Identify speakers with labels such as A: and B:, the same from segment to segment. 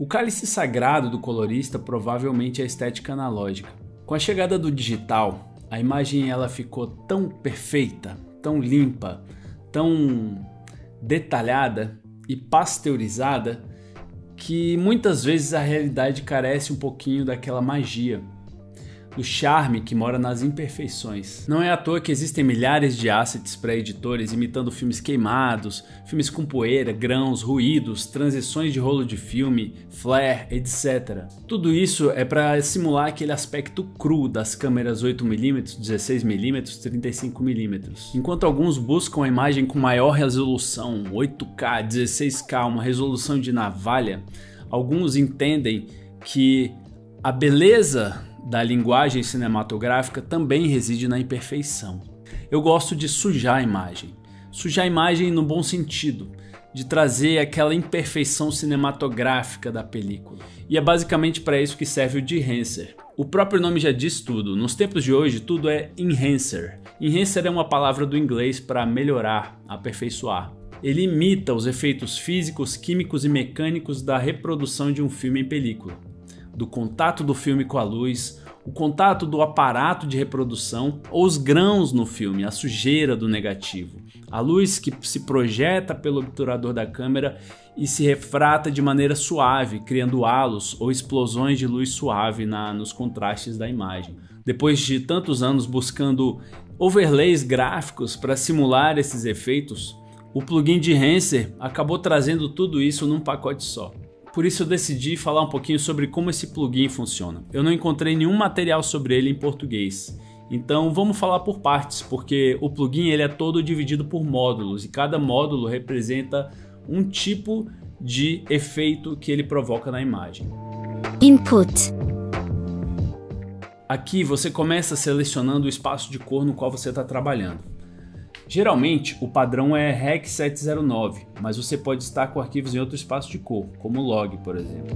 A: O cálice sagrado do colorista provavelmente é a estética analógica. Com a chegada do digital, a imagem ela ficou tão perfeita, tão limpa, tão detalhada e pasteurizada que muitas vezes a realidade carece um pouquinho daquela magia, do charme que mora nas imperfeições. Não é à toa que existem milhares de assets para editores imitando filmes queimados, filmes com poeira, grãos, ruídos, transições de rolo de filme, flare, etc. Tudo isso é para simular aquele aspecto cru das câmeras 8mm, 16mm, 35mm. Enquanto alguns buscam a imagem com maior resolução, 8K, 16K, uma resolução de navalha, alguns entendem que a beleza da linguagem cinematográfica também reside na imperfeição. Eu gosto de sujar a imagem no bom sentido, de trazer aquela imperfeição cinematográfica da película. E é basicamente para isso que serve o Dehancer. O próprio nome já diz tudo, nos tempos de hoje tudo é enhancer. Enhancer é uma palavra do inglês para melhorar, aperfeiçoar. Ele imita os efeitos físicos, químicos e mecânicos da reprodução de um filme em película. Do contato do filme com a luz, o contato do aparato de reprodução ou os grãos no filme, a sujeira do negativo, a luz que se projeta pelo obturador da câmera e se refrata de maneira suave, criando halos ou explosões de luz suave nos contrastes da imagem. Depois de tantos anos buscando overlays gráficos para simular esses efeitos, o plugin Dehancer acabou trazendo tudo isso num pacote só. Por isso eu decidi falar um pouquinho sobre como esse plugin funciona. Eu não encontrei nenhum material sobre ele em português. Então vamos falar por partes, porque o plugin ele é todo dividido por módulos e cada módulo representa um tipo de efeito que ele provoca na imagem.
B: Input.
A: Aqui você começa selecionando o espaço de cor no qual você está trabalhando. Geralmente o padrão é Rec 709, mas você pode estar com arquivos em outro espaço de cor, como log, por exemplo.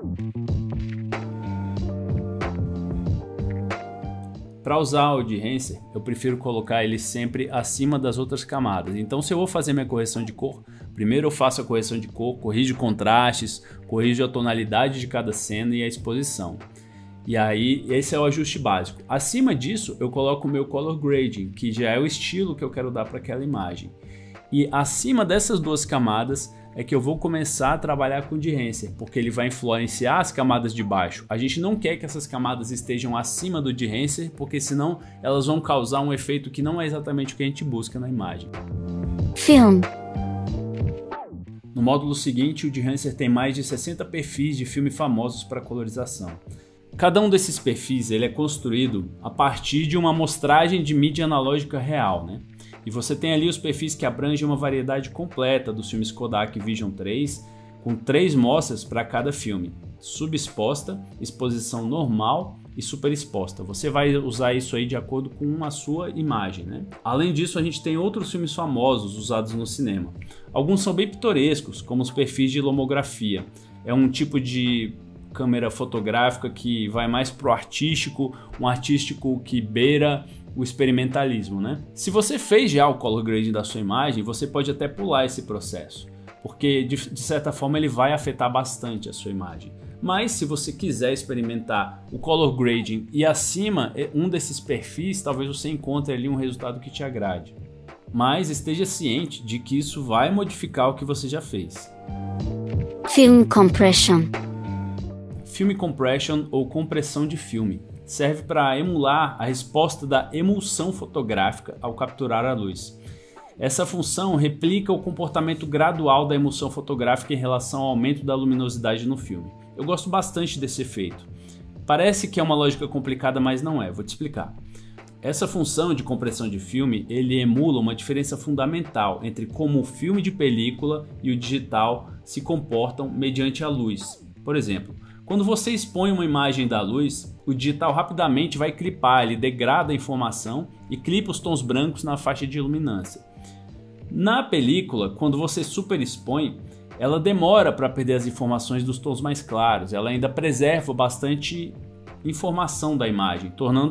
A: Para usar o Dehancer, eu prefiro colocar ele sempre acima das outras camadas. Então se eu vou fazer minha correção de cor, primeiro eu faço a correção de cor, corrijo contrastes, corrijo a tonalidade de cada cena e a exposição. E aí esse é o ajuste básico. Acima disso eu coloco o meu color grading, que já é o estilo que eu quero dar para aquela imagem. E acima dessas duas camadas é que eu vou começar a trabalhar com o Dehancer, porque ele vai influenciar as camadas de baixo. A gente não quer que essas camadas estejam acima do Dehancer, porque senão elas vão causar um efeito que não é exatamente o que a gente busca na imagem.
B: Film.
A: No módulo seguinte, o Dehancer tem mais de 60 perfis de filme famosos para colorização. Cada um desses perfis ele é construído a partir de uma amostragem de mídia analógica real, né? E você tem ali os perfis que abrangem uma variedade completa dos filmes Kodak Vision 3, com 3 mostras para cada filme: subexposta, exposição normal e superexposta. Você vai usar isso aí de acordo com a sua imagem, né? Além disso, a gente tem outros filmes famosos usados no cinema. Alguns são bem pitorescos, como os perfis de lomografia. É um tipo de câmera fotográfica que vai mais pro artístico, um artístico que beira o experimentalismo, né? Se você fez já o color grading da sua imagem, você pode até pular esse processo, porque de certa forma ele vai afetar bastante a sua imagem. Mas se você quiser experimentar o color grading e acima um desses perfis, talvez você encontre ali um resultado que te agrade. Mas esteja ciente de que isso vai modificar o que você já fez.
B: Film compression.
A: Film compression ou compressão de filme serve para emular a resposta da emulsão fotográfica ao capturar a luz. Essa função replica o comportamento gradual da emulsão fotográfica em relação ao aumento da luminosidade no filme. Eu gosto bastante desse efeito. Parece que é uma lógica complicada, mas não é, vou te explicar. Essa função de compressão de filme, ele emula uma diferença fundamental entre como o filme de película e o digital se comportam mediante a luz. Por exemplo, quando você expõe uma imagem da luz, o digital rapidamente vai clipar, ele degrada a informação e clipa os tons brancos na faixa de iluminância. Na película, quando você superexpõe, ela demora para perder as informações dos tons mais claros, ela ainda preserva bastante informação da imagem, tornando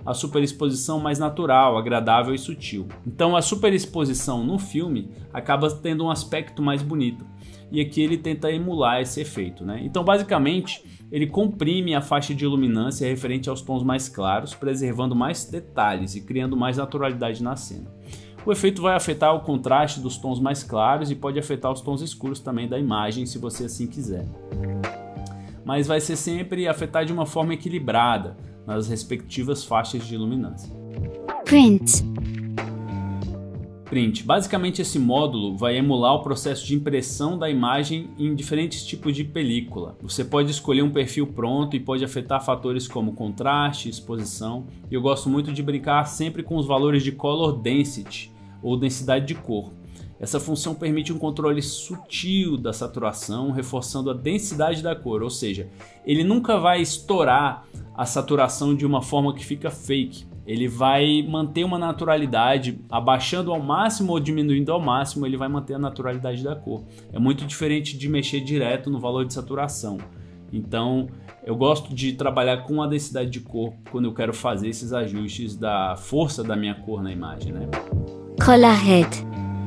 A: a superexposição mais natural, agradável e sutil. Então a superexposição no filme acaba tendo um aspecto mais bonito. E aqui ele tenta emular esse efeito, né? Então basicamente ele comprime a faixa de iluminância referente aos tons mais claros, preservando mais detalhes e criando mais naturalidade na cena. O efeito vai afetar o contraste dos tons mais claros e pode afetar os tons escuros também da imagem, se você assim quiser. Mas vai ser sempre afetar de uma forma equilibrada nas respectivas faixas de iluminância.
B: Print.
A: Print. Basicamente esse módulo vai emular o processo de impressão da imagem em diferentes tipos de película. Você pode escolher um perfil pronto e pode afetar fatores como contraste, exposição. E eu gosto muito de brincar sempre com os valores de color density ou densidade de cor. Essa função permite um controle sutil da saturação, reforçando a densidade da cor, ou seja, ele nunca vai estourar a saturação de uma forma que fica fake. Ele vai manter uma naturalidade, abaixando ao máximo ou diminuindo ao máximo, ele vai manter a naturalidade da cor. É muito diferente de mexer direto no valor de saturação. Então, eu gosto de trabalhar com a densidade de cor quando eu quero fazer esses ajustes da força da minha cor na imagem, né?
B: Color Head.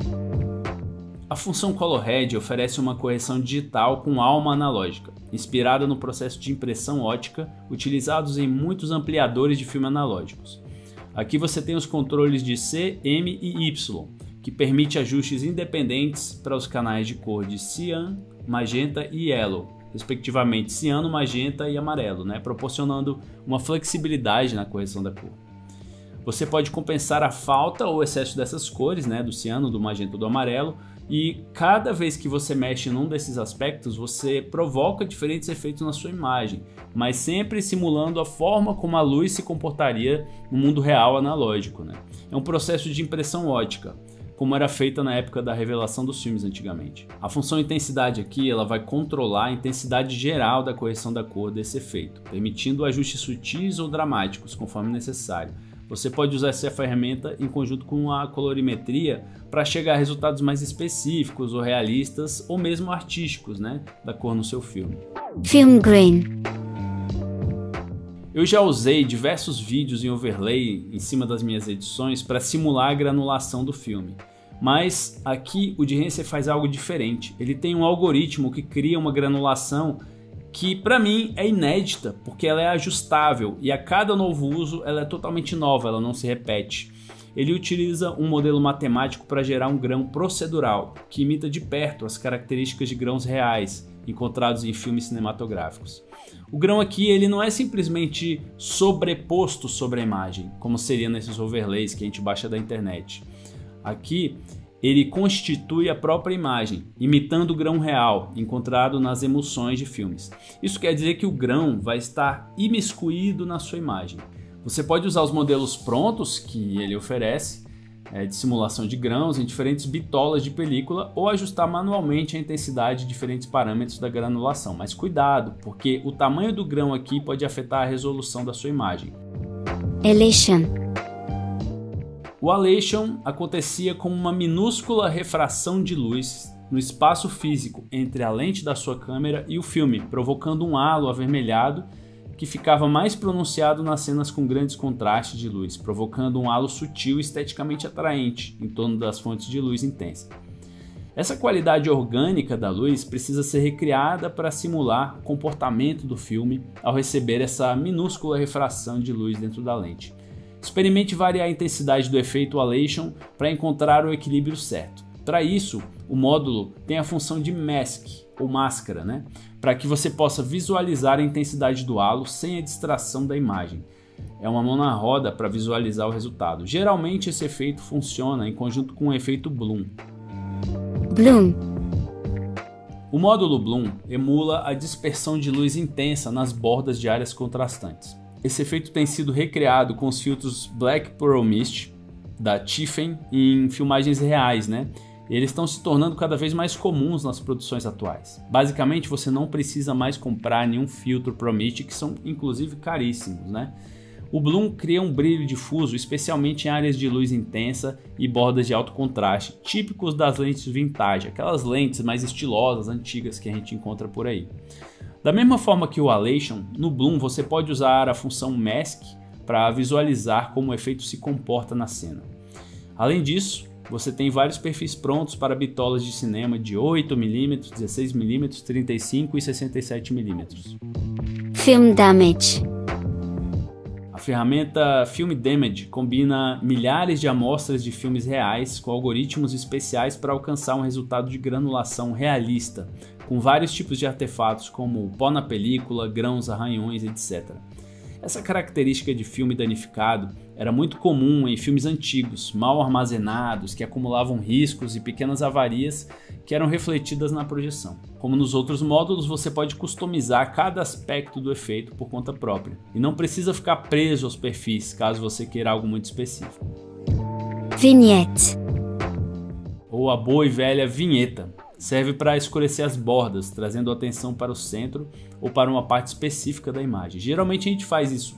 A: A função Color Head oferece uma correção digital com alma analógica, inspirada no processo de impressão ótica utilizados em muitos ampliadores de filme analógicos. Aqui você tem os controles de C, M e Y, que permite ajustes independentes para os canais de cor de cian, magenta e yellow, respectivamente ciano, magenta e amarelo, né? Proporcionando uma flexibilidade na correção da cor. Você pode compensar a falta ou excesso dessas cores, né? Do ciano, do magenta ou do amarelo, e cada vez que você mexe num desses aspectos, você provoca diferentes efeitos na sua imagem, mas sempre simulando a forma como a luz se comportaria no mundo real analógico, né? É um processo de impressão ótica, como era feita na época da revelação dos filmes antigamente. A função intensidade aqui, ela vai controlar a intensidade geral da correção da cor desse efeito, permitindo ajustes sutis ou dramáticos, conforme necessário. Você pode usar essa ferramenta em conjunto com a colorimetria para chegar a resultados mais específicos ou realistas ou mesmo artísticos, né, da cor no seu filme.
B: Film Grain.
A: Eu já usei diversos vídeos em overlay em cima das minhas edições para simular a granulação do filme. Mas aqui o Behance faz algo diferente. Ele tem um algoritmo que cria uma granulação que para mim é inédita, porque ela é ajustável e a cada novo uso ela é totalmente nova, ela não se repete. Ele utiliza um modelo matemático para gerar um grão procedural, que imita de perto as características de grãos reais encontrados em filmes cinematográficos. O grão aqui ele não é simplesmente sobreposto sobre a imagem, como seria nesses overlays que a gente baixa da internet. Aqui ele constitui a própria imagem, imitando o grão real encontrado nas emulsões de filmes. Isso quer dizer que o grão vai estar imiscuído na sua imagem. Você pode usar os modelos prontos que ele oferece, de simulação de grãos em diferentes bitolas de película, ou ajustar manualmente a intensidade de diferentes parâmetros da granulação. Mas cuidado, porque o tamanho do grão aqui pode afetar a resolução da sua imagem.
B: Elation.
A: O halation acontecia como uma minúscula refração de luz no espaço físico entre a lente da sua câmera e o filme, provocando um halo avermelhado que ficava mais pronunciado nas cenas com grandes contrastes de luz, provocando um halo sutil e esteticamente atraente em torno das fontes de luz intensa. Essa qualidade orgânica da luz precisa ser recriada para simular o comportamento do filme ao receber essa minúscula refração de luz dentro da lente. Experimente variar a intensidade do efeito halation para encontrar o equilíbrio certo. Para isso, o módulo tem a função de mask, ou máscara, né? Para que você possa visualizar a intensidade do halo sem a distração da imagem. É uma mão na roda para visualizar o resultado. Geralmente esse efeito funciona em conjunto com o efeito Bloom.
B: Bloom.
A: O módulo Bloom emula a dispersão de luz intensa nas bordas de áreas contrastantes. Esse efeito tem sido recriado com os filtros Black Pearl Mist da Tiffen em filmagens reais, né? Eles estão se tornando cada vez mais comuns nas produções atuais. Basicamente, você não precisa mais comprar nenhum filtro Pro Mist, que são inclusive caríssimos, né? O Bloom cria um brilho difuso, especialmente em áreas de luz intensa e bordas de alto contraste, típicos das lentes vintage, aquelas lentes mais estilosas, antigas que a gente encontra por aí. Da mesma forma que o halation, no Bloom você pode usar a função mask para visualizar como o efeito se comporta na cena. Além disso, você tem vários perfis prontos para bitolas de cinema de 8mm, 16mm, 35mm e 67mm.
B: Film Damage.
A: A ferramenta Film Damage combina milhares de amostras de filmes reais com algoritmos especiais para alcançar um resultado de granulação realista, com vários tipos de artefatos como pó na película, grãos, arranhões, etc. Essa característica de filme danificado era muito comum em filmes antigos, mal armazenados, que acumulavam riscos e pequenas avarias que eram refletidas na projeção. Como nos outros módulos, você pode customizar cada aspecto do efeito por conta própria, e não precisa ficar preso aos perfis, caso você queira algo muito específico.
B: Vignette.
A: Ou a boa e velha vinheta. Serve para escurecer as bordas, trazendo a atenção para o centro ou para uma parte específica da imagem. Geralmente a gente faz isso,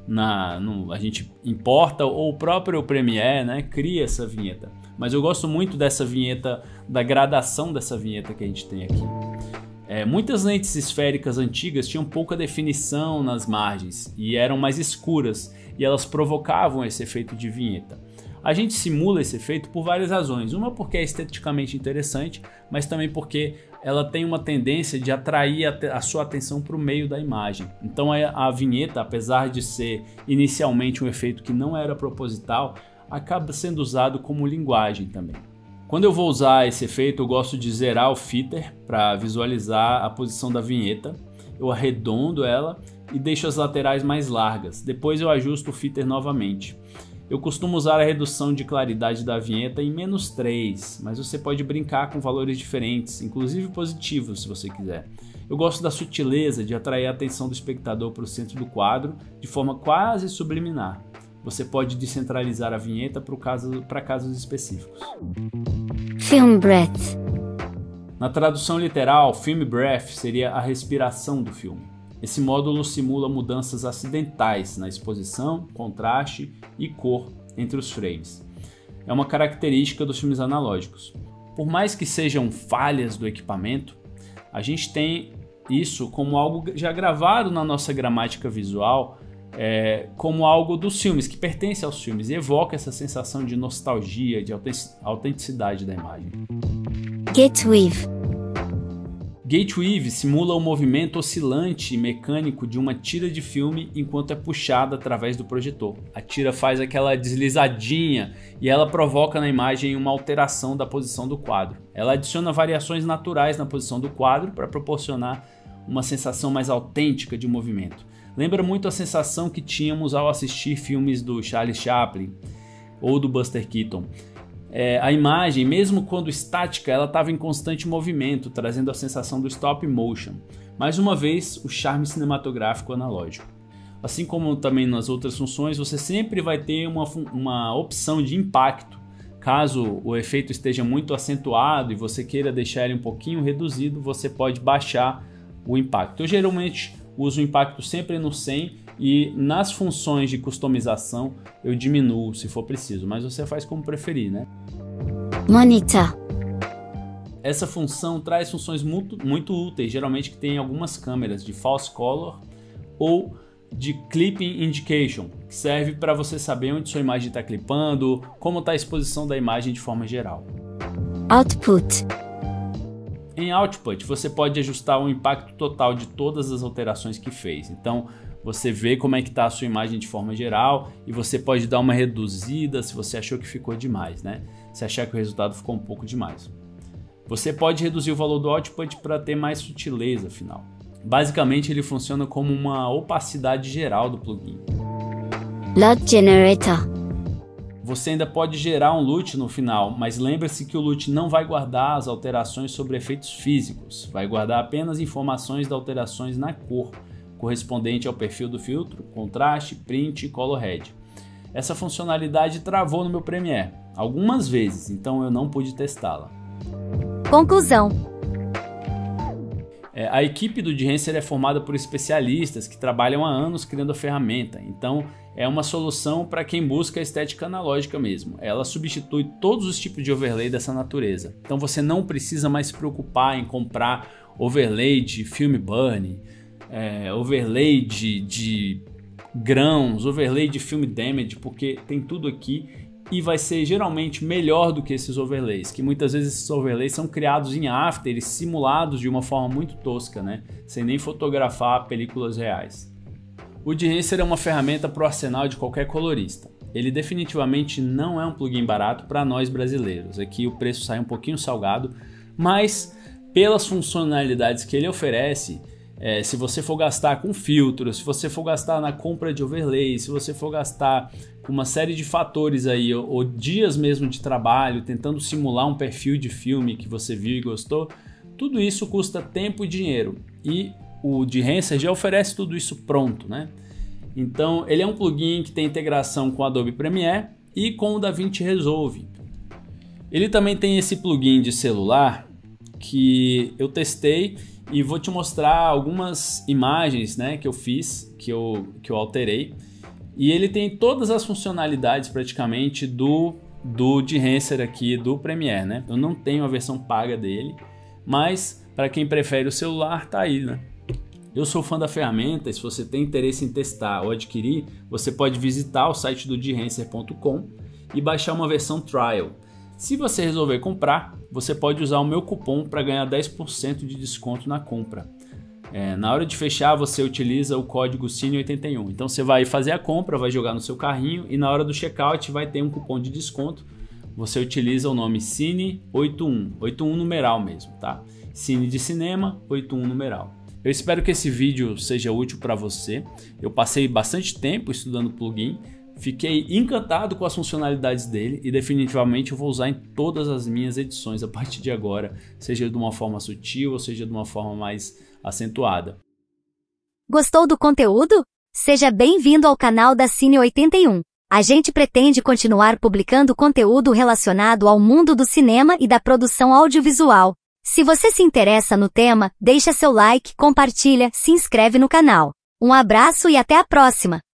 A: a gente importa ou o próprio Premiere, né, cria essa vinheta. Mas eu gosto muito dessa vinheta, da gradação dessa vinheta que a gente tem aqui. Muitas lentes esféricas antigas tinham pouca definição nas margens e eram mais escuras, e elas provocavam esse efeito de vinheta. A gente simula esse efeito por várias razões. Uma porque é esteticamente interessante, mas também porque ela tem uma tendência de atrair a sua atenção para o meio da imagem. Então a vinheta, apesar de ser inicialmente um efeito que não era proposital, acaba sendo usado como linguagem também. Quando eu vou usar esse efeito, eu gosto de zerar o feather para visualizar a posição da vinheta. Eu arredondo ela e deixo as laterais mais largas. Depois eu ajusto o feather novamente. Eu costumo usar a redução de claridade da vinheta em -3, mas você pode brincar com valores diferentes, inclusive positivos se você quiser. Eu gosto da sutileza de atrair a atenção do espectador para o centro do quadro de forma quase subliminar. Você pode descentralizar a vinheta para casos específicos.
B: Film Breath.
A: Na tradução literal, film breath seria a respiração do filme. Esse módulo simula mudanças acidentais na exposição, contraste e cor entre os frames. É uma característica dos filmes analógicos. Por mais que sejam falhas do equipamento, a gente tem isso como algo já gravado na nossa gramática visual, como algo dos filmes, que pertence aos filmes e evoca essa sensação de nostalgia, de autenticidade da imagem.
B: Gateweave.
A: Gateweave simula o movimento oscilante e mecânico de uma tira de filme enquanto é puxada através do projetor. A tira faz aquela deslizadinha e ela provoca na imagem uma alteração da posição do quadro. Ela adiciona variações naturais na posição do quadro para proporcionar uma sensação mais autêntica de movimento. Lembra muito a sensação que tínhamos ao assistir filmes do Charlie Chaplin ou do Buster Keaton. A imagem, mesmo quando estática, ela estava em constante movimento, trazendo a sensação do stop motion. Mais uma vez, o charme cinematográfico analógico. Assim como também nas outras funções, você sempre vai ter uma opção de impacto. Caso o efeito esteja muito acentuado e você queira deixar ele um pouquinho reduzido, você pode baixar o impacto. Eu geralmente uso o impacto sempre no 100 e nas funções de customização eu diminuo se for preciso, mas você faz como preferir, né?
B: Monitor.
A: Essa função traz funções muito úteis, geralmente que tem algumas câmeras de false color ou de clipping indication, que serve para você saber onde sua imagem está clipando, como está a exposição da imagem de forma geral.
B: Output.
A: Em Output, você pode ajustar o impacto total de todas as alterações que fez. Então, você vê como é que está a sua imagem de forma geral e você pode dar uma reduzida se você achou que ficou demais, né? Se achar que o resultado ficou um pouco demais. Você pode reduzir o valor do Output para ter mais sutileza final. Basicamente, ele funciona como uma opacidade geral do plugin.
B: LUT Generator.
A: Você ainda pode gerar um LUT no final, mas lembre-se que o LUT não vai guardar as alterações sobre efeitos físicos, vai guardar apenas informações das alterações na cor, correspondente ao perfil do filtro, contraste, print e color head. Essa funcionalidade travou no meu Premiere algumas vezes, então eu não pude testá-la.
B: Conclusão.
A: A equipe do Behance é formada por especialistas que trabalham há anos criando a ferramenta, então é uma solução para quem busca a estética analógica mesmo. Ela substitui todos os tipos de overlay dessa natureza, então você não precisa mais se preocupar em comprar overlay de film burn, overlay de grãos, overlay de film damage, porque tem tudo aqui e vai ser geralmente melhor do que esses overlays, que muitas vezes esses overlays são criados em After e simulados de uma forma muito tosca, né? Sem nem fotografar películas reais. O Dehancer é uma ferramenta para o arsenal de qualquer colorista. Ele definitivamente não é um plugin barato para nós brasileiros. Aqui o preço sai um pouquinho salgado, mas pelas funcionalidades que ele oferece, se você for gastar com filtros, se você for gastar na compra de overlay, se você for gastar com uma série de fatores aí, ou dias mesmo de trabalho, tentando simular um perfil de filme que você viu e gostou, tudo isso custa tempo e dinheiro. E o Dehancer já oferece tudo isso pronto, né? Então ele é um plugin que tem integração com o Adobe Premiere e com o DaVinci Resolve. Ele também tem esse plugin de celular que eu testei e vou te mostrar algumas imagens, né, que eu fiz, que eu alterei. E ele tem todas as funcionalidades praticamente do Dehancer aqui do Premiere, né? Eu não tenho a versão paga dele, mas para quem prefere o celular, tá aí, né? Eu sou fã da ferramenta e se você tem interesse em testar ou adquirir, você pode visitar o site do Dehancer.com e baixar uma versão trial. Se você resolver comprar, você pode usar o meu cupom para ganhar 10% de desconto na compra. Na hora de fechar, você utiliza o código CINE81. Então você vai fazer a compra, vai jogar no seu carrinho e na hora do checkout vai ter um cupom de desconto. Você utiliza o nome CINE81, 81 numeral mesmo, tá? Cine de cinema, 81 numeral. Eu espero que esse vídeo seja útil para você. Eu passei bastante tempo estudando o plugin, fiquei encantado com as funcionalidades dele e definitivamente eu vou usar em todas as minhas edições a partir de agora, seja de uma forma sutil ou seja de uma forma mais acentuada.
B: Gostou do conteúdo? Seja bem-vindo ao canal da Cine81. A gente pretende continuar publicando conteúdo relacionado ao mundo do cinema e da produção audiovisual. Se você se interessa no tema, deixa seu like, compartilha, se inscreve no canal. Um abraço e até a próxima!